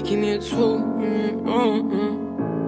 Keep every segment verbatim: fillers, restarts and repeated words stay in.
give me a two. Mm, mm, mm.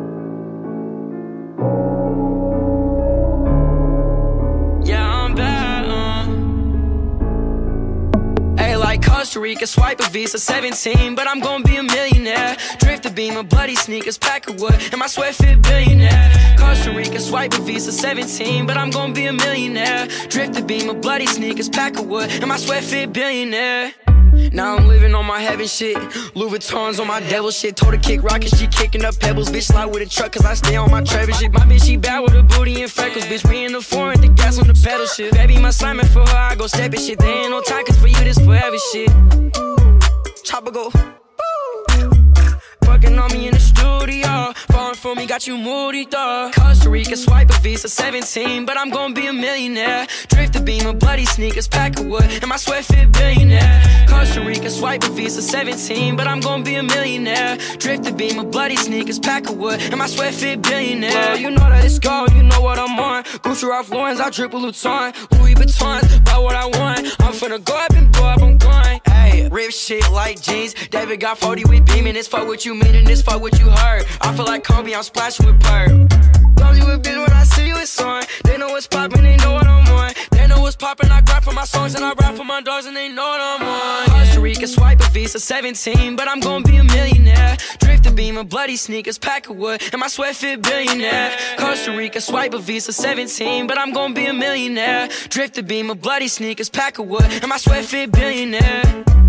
Costa Rica, swipe a Visa, seventeen, but I'm gonna be a millionaire. Drift the beam, a bloody sneakers, pack of wood, and my sweat fit billionaire. Costa Rica, swipe a Visa, seventeen, but I'm gonna be a millionaire. Drift the beam, a bloody sneakers, pack of wood, and my sweat fit billionaire. Now I'm living on my heaven shit, Louis Vuittons on my devil shit. Told her kick rockets, she kicking up pebbles. Bitch slide with a truck cause I stay on my Trevor shit. My bitch she bad with her booty and freckles. Bitch we in the foreign, the gas on the pedal shit. Baby my Simon for her, I go step it shit. There ain't no time cause for you this forever shit. Chopper go fucking on me in the studio, falling for me, got you moody, dog. Costa Rica, swipe a Visa, seventeen, but I'm gonna be a millionaire. Drift the beam, a bloody sneakers, pack of wood, and my sweat fit billionaire. Costa Rica, swipe a Visa, seventeen, but I'm gonna be a millionaire. Drift the beam, a bloody sneakers, pack of wood, and my sweat fit billionaire. Well, you know that it's gold, you know what I'm on. Gucci Ralph Lauren's, I drip a Luton, Louis Vuittons, buy what I want. I'm finna go up and blow up, I'm going. Hey, rip shit like jeans. David got forty with beaming. This fuck what you mean and this fuck what you heard. I feel like Kobe, I'm splashing with perp. Don't you a bitch when I see you, it's on. They know what's poppin', they know what I'm on. They know what's poppin', I grab for my songs and I rap for my dogs and they know what I'm on. Costa Rica, swipe a Visa, seventeen, but I'm gonna be a millionaire. Drift the beam, a bloody sneakers, pack of wood, and my sweat fit billionaire. Costa Rica, swipe a Visa, seventeen, but I'm gonna be a millionaire. Drift the beam, a bloody sneakers, pack of wood, and my sweat fit billionaire.